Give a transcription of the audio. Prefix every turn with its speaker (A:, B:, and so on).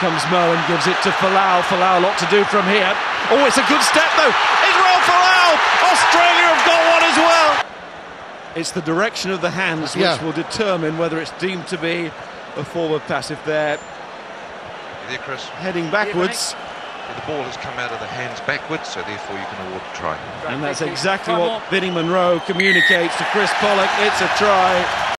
A: comes Mo and gives it to Folau. Folau, a lot to do from here. Oh, it's a good step though. Israel Folau! Australia have got one as well. It's the direction of the hands which will determine whether it's deemed to be a forward pass. If they're
B: there, Chris,
A: heading backwards.
B: The ball has come out of the hands backwards, so therefore you can award a try.
A: And that's exactly what Vinnie Munro communicates to Chris Pollock. It's a try.